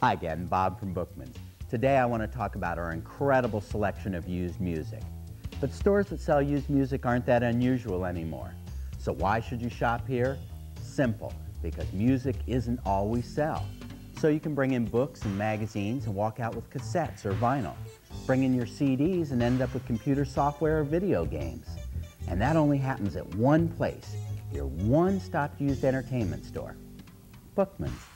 Hi again, Bob from Bookmans. Today I want to talk about our incredible selection of used music. But stores that sell used music aren't that unusual anymore. So why should you shop here? Simple, because music isn't all we sell. So you can bring in books and magazines and walk out with cassettes or vinyl. Bring in your CDs and end up with computer software or video games. And that only happens at one place, your one-stop used entertainment store, Bookmans.